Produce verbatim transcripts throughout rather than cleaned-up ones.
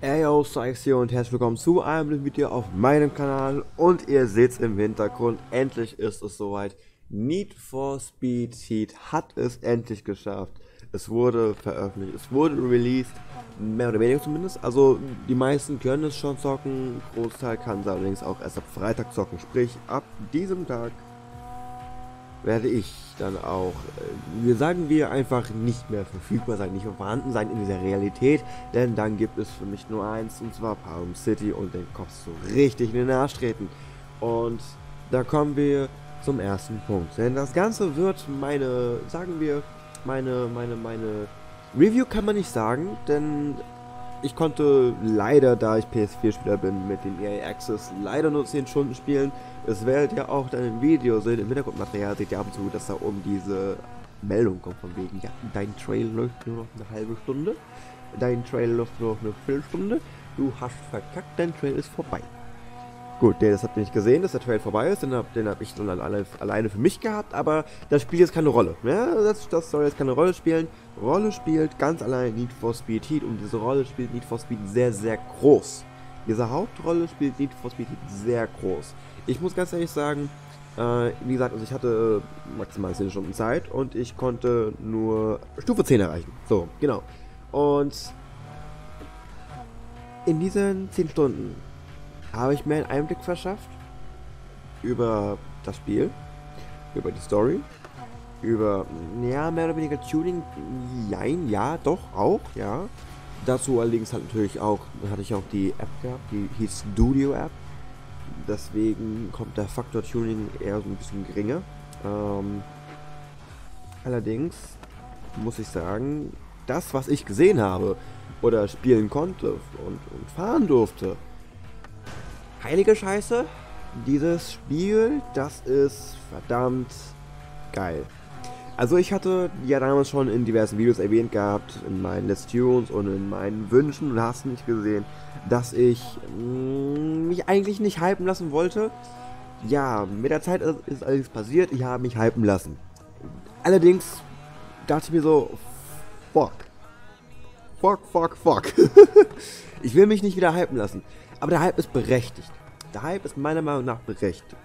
Hey yo, Sykes hier und herzlich willkommen zu einem neuen Video auf meinem Kanal. Und ihr seht's im Hintergrund, endlich ist es soweit. Need for Speed Heat hat es endlich geschafft. Es wurde veröffentlicht, es wurde released, mehr oder weniger zumindest. Also die meisten können es schon zocken, Großteil kann es allerdings auch erst ab Freitag zocken. Sprich, ab diesem Tag werde ich dann auch, äh, wir sagen wir einfach nicht mehr verfügbar sein, nicht mehr vorhanden sein in dieser Realität, denn dann gibt es für mich nur eins, und zwar Palm City, und den kommst du richtig in den Arsch treten. Und da kommen wir zum ersten Punkt, denn das Ganze wird meine, sagen wir, meine, meine, meine Review kann man nicht sagen, denn ich konnte leider, da ich P S vier Spieler bin, mit dem E A Access leider nur zehn Stunden spielen. Es werdet ja auch dann im Video sehen, im Hintergrundmaterial seht ihr ab und zu, dass da oben diese Meldung kommt von wegen, ja, dein Trail läuft nur noch eine halbe Stunde, dein Trail läuft nur noch eine Viertelstunde, du hast verkackt, dein Trail ist vorbei. Gut, das habt ihr nicht gesehen, dass der Trail vorbei ist, den habe hab ich dann alle, alleine für mich gehabt, aber das spielt jetzt keine Rolle. Ja, das, das soll jetzt keine Rolle spielen. Rolle spielt ganz allein Need for Speed Heat, und diese Rolle spielt Need for Speed sehr, sehr groß. Diese Hauptrolle spielt Need for Speed Heat sehr groß. Ich muss ganz ehrlich sagen, äh, wie gesagt, also ich hatte maximal zehn Stunden Zeit und ich konnte nur Stufe zehn erreichen. So, genau. Und in diesen zehn Stunden habe ich mir einen Einblick verschafft über das Spiel, über die Story, über, ja, mehr oder weniger Tuning, jein, ja, doch, auch, ja. Dazu allerdings hat natürlich auch, hatte ich auch die App gehabt, die hieß Studio App. Deswegen kommt der Faktor Tuning eher so ein bisschen geringer. Ähm, allerdings muss ich sagen, das, was ich gesehen habe oder spielen konnte und, und fahren durfte, heilige Scheiße, dieses Spiel, das ist verdammt geil. Also ich hatte ja damals schon in diversen Videos erwähnt gehabt, in meinen Let's Tunes und in meinen Wünschen, und hast nicht gesehen, dass ich mh, mich eigentlich nicht hypen lassen wollte. Ja, mit der Zeit ist alles passiert, ich habe mich hypen lassen. Allerdings dachte ich mir so, fuck. Fuck, fuck, fuck. Ich will mich nicht wieder hypen lassen. Aber der Hype ist berechtigt. Der Hype ist meiner Meinung nach berechtigt.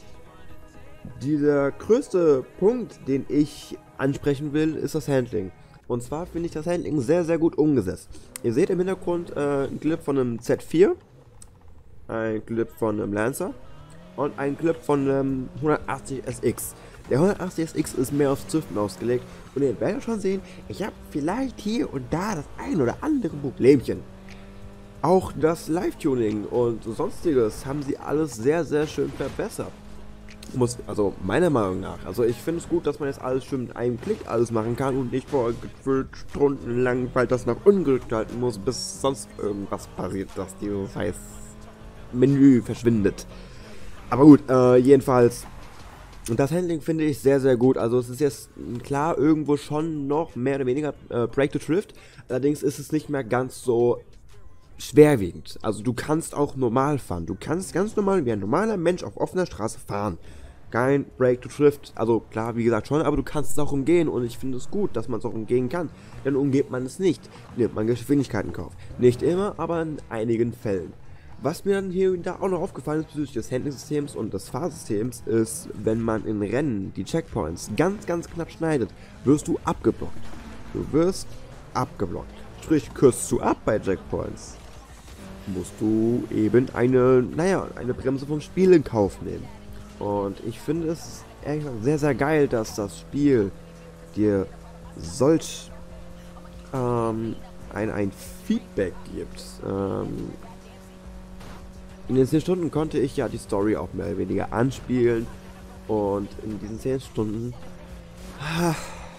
Der größte Punkt, den ich ansprechen will, ist das Handling. Und zwar finde ich das Handling sehr, sehr gut umgesetzt. Ihr seht im Hintergrund äh, einen Clip von einem Z vier, ein Clip von einem Lancer und ein Clip von einem hundertachtzig S X. Der hundertachtzig S X ist mehr aufs Züchten ausgelegt, und ihr werdet schon sehen, ich habe vielleicht hier und da das ein oder andere Problemchen. Auch das Live-Tuning und sonstiges haben sie alles sehr, sehr schön verbessert. Muss, also meiner Meinung nach. Also ich finde es gut, dass man jetzt alles schön mit einem Klick alles machen kann und nicht vor gefühlt stundenlang, weil das nach unten gedrückt halten muss, bis sonst irgendwas passiert, dass dieses heißt Menü verschwindet. Aber gut, äh, jedenfalls. Und das Handling finde ich sehr, sehr gut. Also es ist jetzt klar irgendwo schon noch mehr oder weniger äh, Break to Drift. Allerdings ist es nicht mehr ganz so schwerwiegend. Also du kannst auch normal fahren. Du kannst ganz normal wie ein normaler Mensch auf offener Straße fahren. Kein Break to Drift. Also klar, wie gesagt schon, aber du kannst es auch umgehen, und ich finde es gut, dass man es auch umgehen kann. Dann umgeht man es nicht. Nimmt man Geschwindigkeiten in Kauf. Nicht immer, aber in einigen Fällen. Was mir dann hier und da auch noch aufgefallen ist bezüglich des Handling-Systems und des Fahrsystems ist, wenn man in Rennen die Checkpoints ganz, ganz knapp schneidet, wirst du abgeblockt. Du wirst abgeblockt. Sprich, kürzt du ab bei Checkpoints, musst du eben eine, naja, eine Bremse vom Spiel in Kauf nehmen. Und ich finde es ehrlich gesagt sehr, sehr geil, dass das Spiel dir solch ähm, ein, ein Feedback gibt. Ähm, in den zehn Stunden konnte ich ja die Story auch mehr oder weniger anspielen, und in diesen zehn Stunden ah,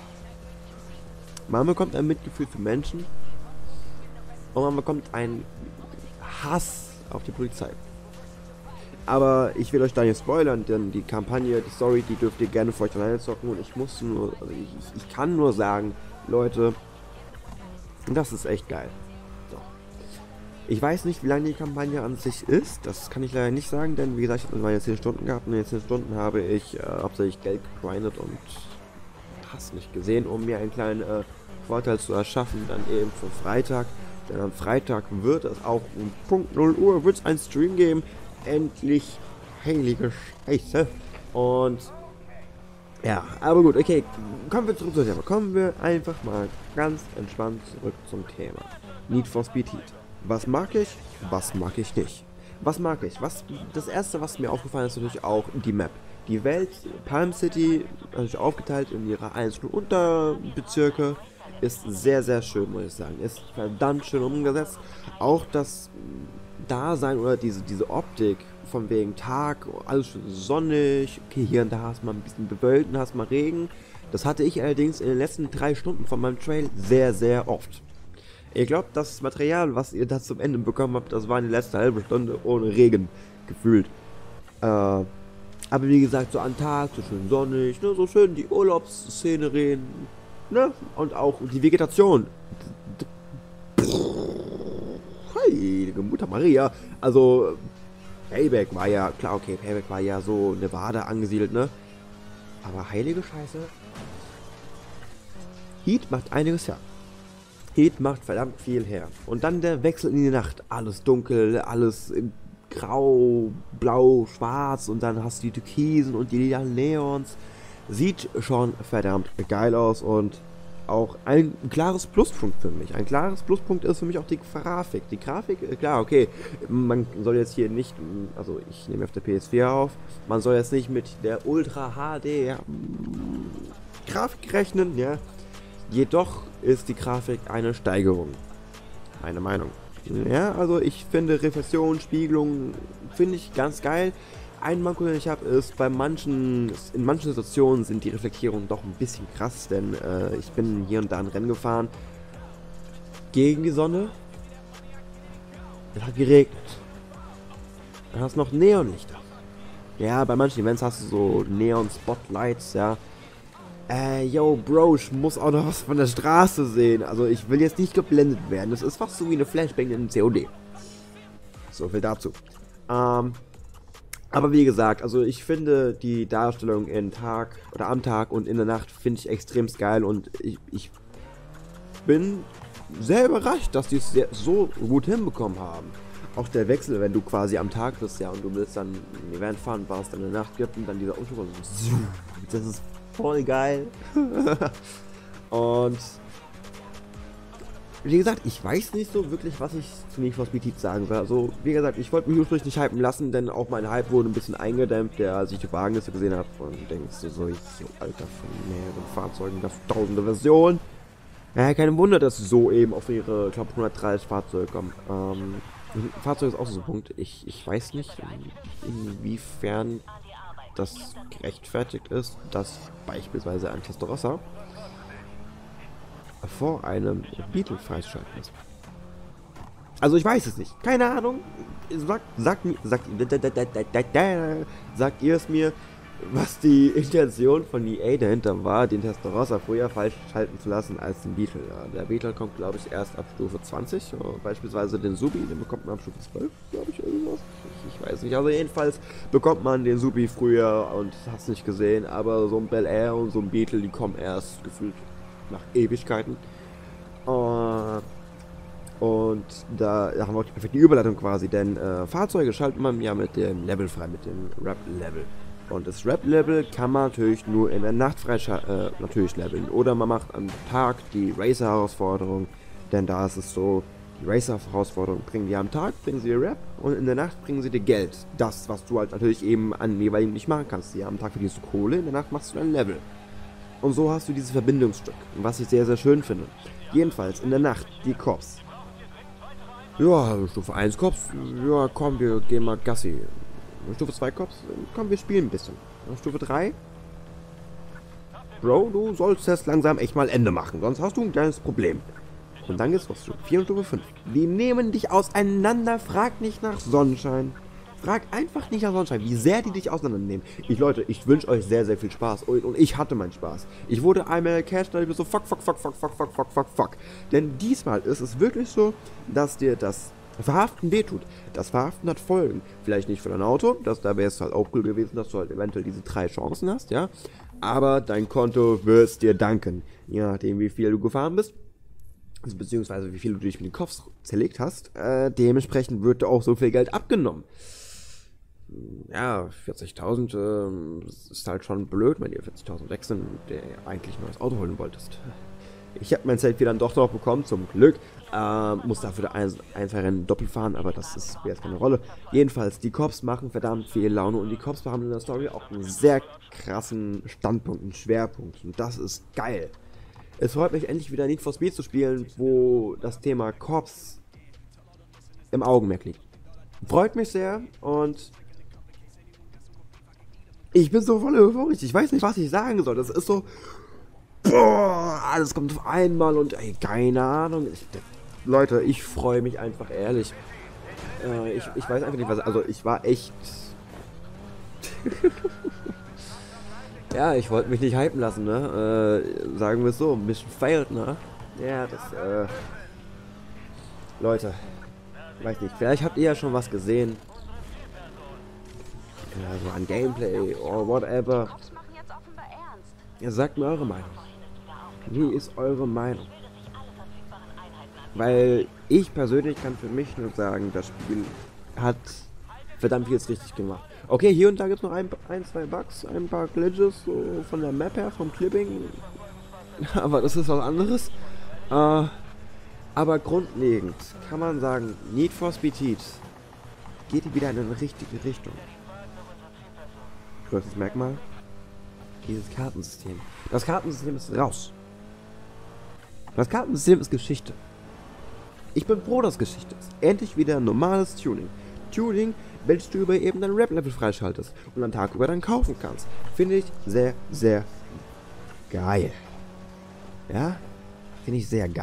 man bekommt ein Mitgefühl für Menschen, und man bekommt ein Hass auf die Polizei. Aber ich will euch da nicht spoilern, denn die Kampagne, die Story, die dürft ihr gerne für euch alleine zocken, und ich muss nur, also ich, ich kann nur sagen, Leute, das ist echt geil. So. Ich weiß nicht, wie lange die Kampagne an sich ist, das kann ich leider nicht sagen, denn wie gesagt, ich habe meine zehn Stunden gehabt, und in den zehn Stunden habe ich äh, hauptsächlich Geld gegrindet und hast nicht gesehen, um mir einen kleinen äh, Vorteil zu erschaffen, dann eben für Freitag. Denn am Freitag wird es auch um Punkt null Uhr wird es einen Stream geben. Endlich, heilige Scheiße. Und ja, aber gut, okay, kommen wir zurück zum Thema. Kommen wir einfach mal ganz entspannt zurück zum Thema. Need for Speed Heat. Was mag ich? Was mag ich nicht? Was mag ich? Was, das erste, was mir aufgefallen ist, natürlich auch die Map. Die Welt, Palm City, natürlich aufgeteilt in ihre einzelnen Unterbezirke, ist sehr, sehr schön, muss ich sagen. Ist verdammt schön umgesetzt. Auch das Dasein oder diese, diese Optik, von wegen Tag, alles schön sonnig, okay, hier und da hast du mal ein bisschen bewölkt und hast mal Regen. Das hatte ich allerdings in den letzten drei Stunden von meinem Trail sehr, sehr oft. Ich glaube, das Material, was ihr da zum Ende bekommen habt, das war in der letzten halbe Stunde ohne Regen gefühlt. Äh, aber wie gesagt, so an Tag, so schön sonnig, ne, so schön die Urlaubsszenerien, ne, und auch die Vegetation. Heilige Mutter Maria, also Payback war ja, klar, okay, Payback war ja so Nevada angesiedelt, ne? Aber heilige Scheiße. Heat macht einiges her. Heat macht verdammt viel her. Und dann der Wechsel in die Nacht. Alles dunkel, alles in grau, blau, schwarz und dann hast du die Türkisen und die lila Neons. Sieht schon verdammt geil aus und auch ein klares Pluspunkt für mich. Ein klares Pluspunkt ist für mich auch die Grafik. Die Grafik, klar, okay, man soll jetzt hier nicht, also ich nehme auf der P S vier auf, man soll jetzt nicht mit der Ultra H D ja, Grafik rechnen, ja. Jedoch ist die Grafik eine Steigerung. Meine Meinung. Ja, also ich finde Reflexion, Spiegelung, finde ich ganz geil. Ein Manko, den ich habe, ist, bei manchen, in manchen Situationen sind die Reflektierungen doch ein bisschen krass, denn äh, ich bin hier und da ein Rennen gefahren gegen die Sonne. Es hat geregnet. Dann hast du noch Neonlichter. Ja, bei manchen Events hast du so Neon-Spotlights, ja. Äh, yo, Bro, ich muss auch noch was von der Straße sehen. Also ich will jetzt nicht geblendet werden. Das ist fast so wie eine Flashbang in C O D. So viel dazu. Ähm... Aber wie gesagt, also ich finde die Darstellung in Tag oder am Tag und in der Nacht finde ich extrem geil und ich, ich bin sehr überrascht, dass die es sehr, so gut hinbekommen haben. Auch der Wechsel, wenn du quasi am Tag bist, ja, und du willst dann ein Event fahren, was es dann in der Nacht gibt und dann dieser Umschub, so, das ist voll geil. Und wie gesagt, ich weiß nicht so wirklich, was ich zu Need for Speed Heat sagen soll. Also, wie gesagt, ich wollte mich ursprünglich nicht hypen lassen, denn auch mein Hype wurde ein bisschen eingedämmt, der, als ich die Wagenliste gesehen habe und denkst du so, ich, so, Alter, von mehreren Fahrzeugen, das tausende Versionen. Ja, kein Wunder, dass sie so eben auf ihre, ich glaube, hundertdreißig Fahrzeuge kommen. Ähm, Fahrzeug ist auch so ein Punkt. Ich, ich weiß nicht, inwiefern das gerechtfertigt ist, dass beispielsweise ein Testarossa vor einem Beetle freizuschalten ist. Also ich weiß es nicht. Keine Ahnung. Sagt, sagt mir, sagt, sagt ihr es mir, was die Intention von E A dahinter war, den Testarossa früher falsch schalten zu lassen als den Beetle. Ja, der Beetle kommt, glaube ich, erst ab Stufe zwanzig. Beispielsweise den Subi, den bekommt man ab Stufe zwölf, glaube ich, irgendwas. Ich, ich weiß nicht. Also jedenfalls bekommt man den Subi früher und hast nicht gesehen, aber so ein Bel Air und so ein Beetle, die kommen erst gefühlt nach Ewigkeiten. Uh, und da haben wir auch die perfekte Überleitung quasi, denn äh, Fahrzeuge schaltet man ja mit dem Level frei, mit dem Rap-Level. Und das Rap-Level kann man natürlich nur in der Nacht frei äh, natürlich leveln. Oder man macht am Tag die Racer-Herausforderung, denn da ist es so, die Racer-Herausforderung bringen die am Tag, bringen sie dir Rap und in der Nacht bringen sie dir Geld. Das, was du halt natürlich eben an jeweiligen nicht machen kannst. Ja, am Tag verdienst du Kohle, in der Nacht machst du ein Level. Und so hast du dieses Verbindungsstück, was ich sehr, sehr schön finde. Jedenfalls in der Nacht, die Cops. Ja, Stufe eins Cops, ja komm, wir gehen mal Gassi. Stufe zwei Cops, komm, wir spielen ein bisschen. Stufe drei. Bro, du sollst jetzt langsam echt mal Ende machen, sonst hast du ein kleines Problem. Und dann geht's los, Stufe vier und Stufe fünf. Die nehmen dich auseinander, frag nicht nach Sonnenschein. Frag einfach nicht nach Sonnenschein, wie sehr die dich auseinandernehmen. Ich, Leute, ich wünsche euch sehr, sehr viel Spaß. Und, und ich hatte meinen Spaß. Ich wurde einmal gecasht, da ich mir so fuck, fuck, fuck, fuck, fuck, fuck, fuck, fuck, fuck. Denn diesmal ist es wirklich so, dass dir das Verhaften wehtut. Das Verhaften hat Folgen. Vielleicht nicht für dein Auto, das, da wäre es halt auch cool gewesen, dass du halt eventuell diese drei Chancen hast, ja. Aber dein Konto wird es dir danken. Je nachdem, wie viel du gefahren bist. also beziehungsweise wie viel du dich mit den Cops zerlegt hast, äh, dementsprechend wird dir auch so viel Geld abgenommen. Ja, vierzigtausend äh, ist halt schon blöd, wenn ihr vierzigtausend weg sind, der eigentlich ein neues Auto holen wolltest. Ich habe mein Zelt wieder dann doch noch bekommen, zum Glück. Äh, muss dafür ein, ein, zwei Rennen doppelt fahren, aber das ist, spielt jetzt keine Rolle. Jedenfalls, die Cops machen verdammt viel Laune und die Cops haben in der Story auch einen sehr krassen Standpunkt, einen Schwerpunkt. Und das ist geil. Es freut mich endlich wieder Need for Speed zu spielen, wo das Thema Cops im Augenmerk liegt. Freut mich sehr und ich bin so voll euphorisch. Ich weiß nicht, was ich sagen soll. Das ist so, boah, alles kommt auf einmal und ey, keine Ahnung. Ich, Leute, ich freue mich einfach ehrlich. Äh, ich, ich weiß einfach nicht, was. Also, ich war echt. Ja, ich wollte mich nicht hypen lassen, ne? Äh, sagen wir es so, Mission failed, ne? Ja, das, äh. Leute, weiß nicht, vielleicht habt ihr ja schon was gesehen. Ja, so an Gameplay or whatever. Ja, sagt mir eure Meinung. Wie ist eure Meinung? Weil ich persönlich kann für mich nur sagen, das Spiel hat verdammt vieles richtig gemacht. Okay, hier und da gibt es noch ein, ein, zwei Bugs, ein paar Glitches so von der Map her, vom Clipping. Aber das ist was anderes. Äh, aber grundlegend kann man sagen, Need for Speed Heat geht wieder in eine richtige Richtung. Größtes Merkmal? Dieses Kartensystem. Das Kartensystem ist raus. Das Kartensystem ist Geschichte. Ich bin froh, dass Geschichte ist. Endlich wieder ein normales Tuning. Tuning, welches du über eben dein Rap-Level freischaltest und am Tag über dann kaufen kannst. Finde ich sehr, sehr geil. Ja? Finde ich sehr geil.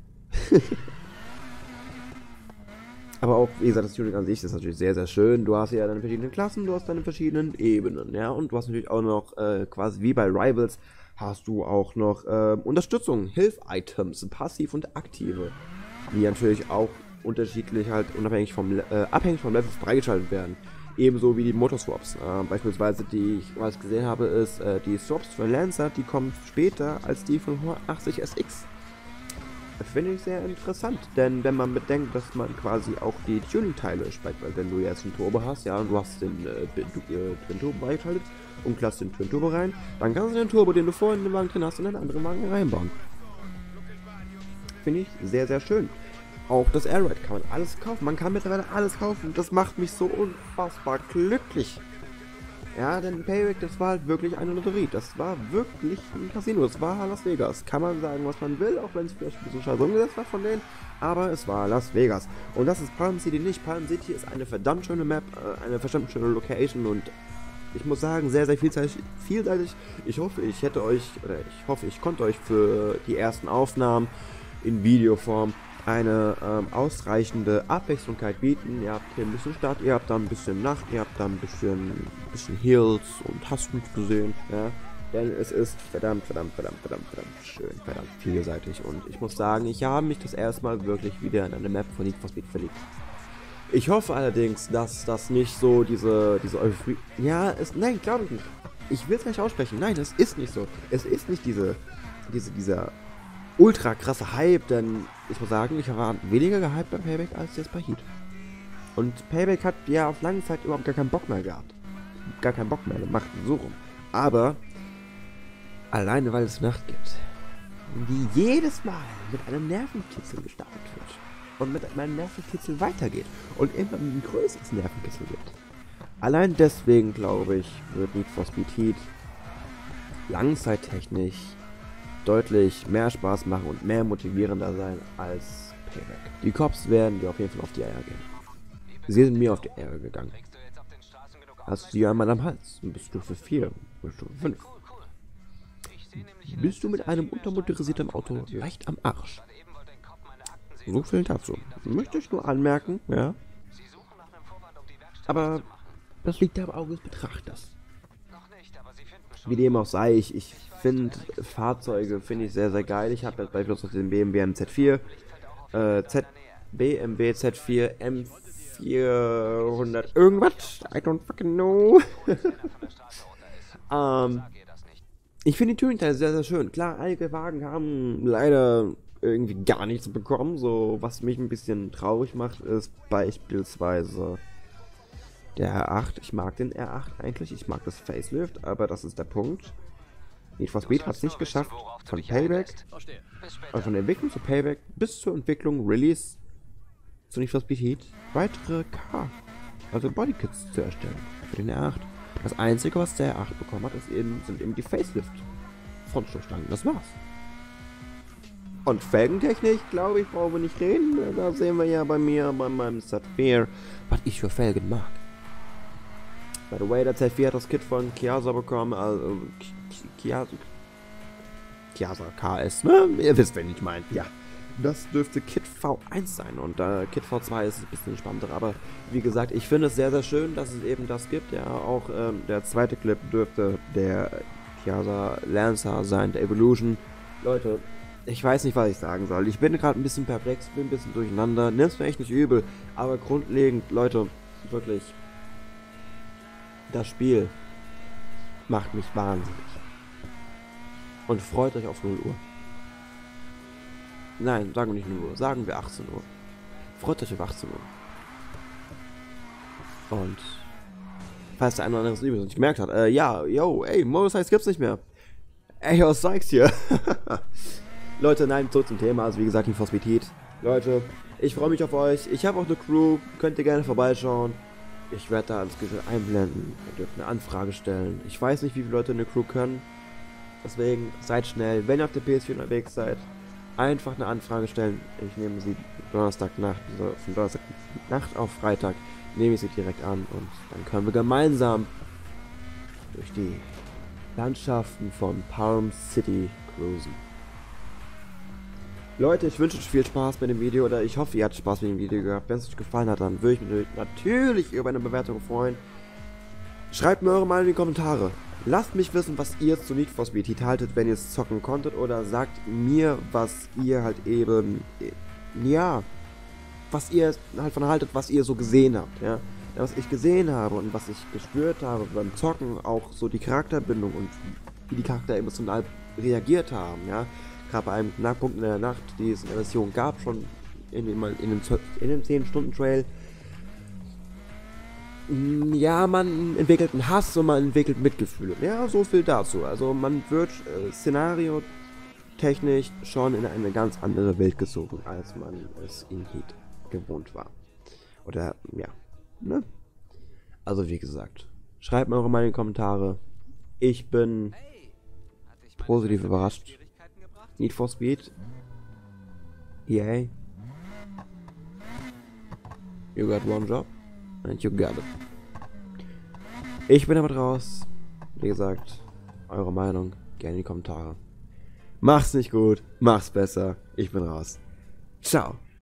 Aber auch, wie gesagt, das Tuning an sich ist natürlich sehr, sehr schön. Du hast ja deine verschiedenen Klassen, du hast deine verschiedenen Ebenen, ja. Und du hast natürlich auch noch, äh, quasi wie bei Rivals, hast du auch noch äh, Unterstützung, Hilf-Items, passiv und aktive, die natürlich auch unterschiedlich halt unabhängig vom, äh, abhängig vom Level freigeschaltet werden. Ebenso wie die Motorswaps. Äh, beispielsweise, die ich was gesehen habe, ist äh, die Swaps für Lancer, die kommen später als die von hundertachtzig S X. Finde ich sehr interessant, denn wenn man bedenkt, dass man quasi auch die Tuning-Teile speichert, weil wenn du jetzt einen Turbo hast, ja, und du hast den äh, Twin Turbo beigeschaltet und klappst den Twin Turbo rein, dann kannst du den Turbo, den du vorhin in den Wagen drin hast, in einen anderen Wagen reinbauen. Finde ich sehr, sehr schön. Auch das Airride kann man alles kaufen, man kann mittlerweile alles kaufen, das macht mich so unfassbar glücklich. Ja, denn Payback, das war halt wirklich eine Lotterie. Das war wirklich ein Casino. Das war Las Vegas. Kann man sagen, was man will, auch wenn es vielleicht ein bisschen scheiße umgesetzt war von denen. Aber es war Las Vegas. Und das ist Palm City nicht. Palm City ist eine verdammt schöne Map, eine verdammt schöne Location und ich muss sagen, sehr, sehr vielseitig. vielseitig. Ich hoffe, ich hätte euch, oder ich hoffe, ich konnte euch für die ersten Aufnahmen in Videoform eine ähm, ausreichende Abwechslungskeit bieten. Ihr habt hier ein bisschen Stadt, ihr habt da ein bisschen Nacht, ihr habt da ein bisschen, bisschen Hills und hast nichts gesehen, ja. Denn es ist verdammt, verdammt, verdammt, verdammt, verdammt schön, verdammt vielseitig. Und ich muss sagen, ich habe mich das erste Mal wirklich wieder in eine Map von Need for Speed verliebt. Ich hoffe allerdings, dass das nicht so diese, diese Euphorie... Ja, es, nein, glaube ich nicht. Ich will es nicht aussprechen. Nein, es ist nicht so. Es ist nicht diese, diese, dieser ultra krasse Hype, denn ich muss sagen, ich war weniger gehypt bei Payback als jetzt bei Heat. Und Payback hat ja auf lange Zeit überhaupt gar keinen Bock mehr gehabt. Gar keinen Bock mehr gemacht, so rum. Aber alleine, weil es Nacht gibt, die jedes Mal mit einem Nervenkitzel gestartet wird und mit einem Nervenkitzel weitergeht und immer ein größeres Nervenkitzel wird. Allein deswegen, glaube ich, wird Need for Speed Heat langzeittechnisch deutlich mehr Spaß machen und mehr motivierender sein als Payback. Die Cops werden dir auf jeden Fall auf die Eier gehen. Sie sind mir auf die Eier gegangen. Hast du die einmal am Hals? Bist Stufe vier, Stufe fünf. Bist du mit einem untermotorisierten Auto leicht am Arsch? So viel dazu. Möchte ich nur anmerken, ja. Aber das liegt am Auge des Betrachters. Wie dem auch sei, ich, ich finde Fahrzeuge finde ich sehr, sehr geil. Ich habe jetzt beispielsweise den B M W M Z vier, äh, Z, B M W Z vier M vierhundert irgendwas. I don't fucking know. ähm, ich finde die Tuning-Teile sehr, sehr schön. Klar, einige Wagen haben leider irgendwie gar nichts bekommen. So, was mich ein bisschen traurig macht, ist beispielsweise der R acht. Ich mag den R acht eigentlich, ich mag das Facelift, aber das ist der Punkt. Need for Speed hat es nicht geschafft, von Payback, also von der Entwicklung zu Payback bis zur Entwicklung, Release zu Need for Speed Heat, weitere Car, also Bodykits zu erstellen für den R acht. Das einzige, was der R acht bekommen hat, ist eben, sind eben die Facelift Frontstoßstangen. Das war's. Und Felgentechnik, glaube ich, brauchen wir nicht reden. Da sehen wir ja bei mir, bei meinem Z vier, was ich für Felgen mag. By the way, der Z vier hat das Kit von Chiasa bekommen, also Chiasa, Chiasa K S, ne? Ihr wisst, wen ich meine. Ja, das dürfte Kit V eins sein und äh, Kit V zwei ist ein bisschen spannender, aber wie gesagt, ich finde es sehr, sehr schön, dass es eben das gibt. Ja, auch ähm, der zweite Clip dürfte der Chiasa Lancer sein, der Evolution. Leute, ich weiß nicht, was ich sagen soll. Ich bin gerade ein bisschen perplex, bin ein bisschen durcheinander. Nimm's mir echt nicht übel, aber grundlegend, Leute, wirklich, das Spiel macht mich wahnsinnig. Und freut euch auf null Uhr. Nein, sagen wir nicht null Uhr, sagen wir achtzehn Uhr. Freut euch auf achtzehn Uhr. Und falls der eine oder andere es übrigens nicht gemerkt hat, äh, ja, yo, ey, Motorcycles gibt's nicht mehr. Ey, was sagst du hier? Leute, nein, zurück zum Thema, also wie gesagt, Need for Speed Heat. Leute, ich freue mich auf euch, ich habe auch eine Crew, könnt ihr gerne vorbeischauen. Ich werde da alles einblenden, ihr dürft eine Anfrage stellen. Ich weiß nicht, wie viele Leute eine Crew können, deswegen seid schnell, wenn ihr auf der P S vier unterwegs seid, einfach eine Anfrage stellen. Ich nehme sie Donnerstagnacht, also von Donnerstagnacht auf Freitag, nehme ich sie direkt an und dann können wir gemeinsam durch die Landschaften von Palm City cruisen. Leute, ich wünsche euch viel Spaß mit dem Video oder ich hoffe, ihr habt Spaß mit dem Video gehabt. Wenn es euch gefallen hat, dann würde ich mich natürlich über eine Bewertung freuen. Schreibt mir eure Meinung in die Kommentare. Lasst mich wissen, was ihr zu Need for Speed Heat haltet, wenn ihr es zocken konntet, oder sagt mir, was ihr halt eben, ja, was ihr halt von haltet, was ihr so gesehen habt, ja. Was ich gesehen habe und was ich gespürt habe beim Zocken, auch so die Charakterbindung und wie die Charakter emotional reagiert haben, ja. Gerade bei einem Knackpunkt in der Nacht, die es in der Version gab, schon in dem, in dem, in dem zehn Stunden Trail. Ja, man entwickelt einen Hass und man entwickelt Mitgefühle. Ja, so viel dazu. Also man wird äh, szenario-technisch schon in eine ganz andere Welt gezogen, als man es in Heat gewohnt war. Oder, ja, ne? Also wie gesagt, schreibt mir eure Meinung in die Kommentare. Ich bin positiv überrascht. Need for Speed. Yay. You got one job and you got it. Ich bin aber raus. Wie gesagt, eure Meinung gerne in die Kommentare. Mach's nicht gut, mach's besser. Ich bin raus. Ciao.